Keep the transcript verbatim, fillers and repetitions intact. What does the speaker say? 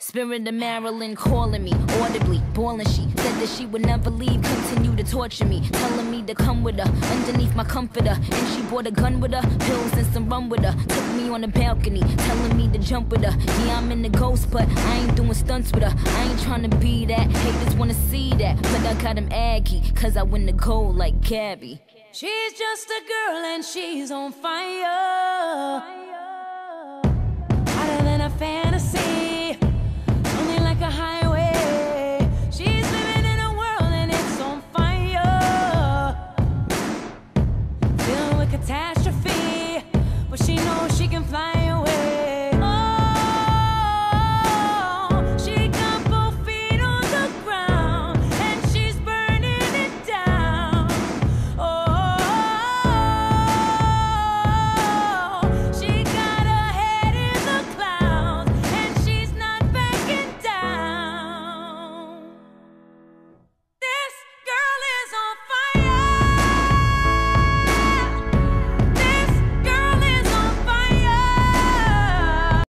Spirit of Marilyn calling me, audibly, bawling. She said that she would never leave, continue to torture me, telling me to come with her, underneath my comforter. And she brought a gun with her, pills and some rum with her. Took me on the balcony, telling me to jump with her. Yeah, I'm in the ghost, but I ain't doing stunts with her. I ain't trying to be that, haters wanna see that. But I got him aggy, cause I win the gold like Gabby. She's just a girl and she's on fire.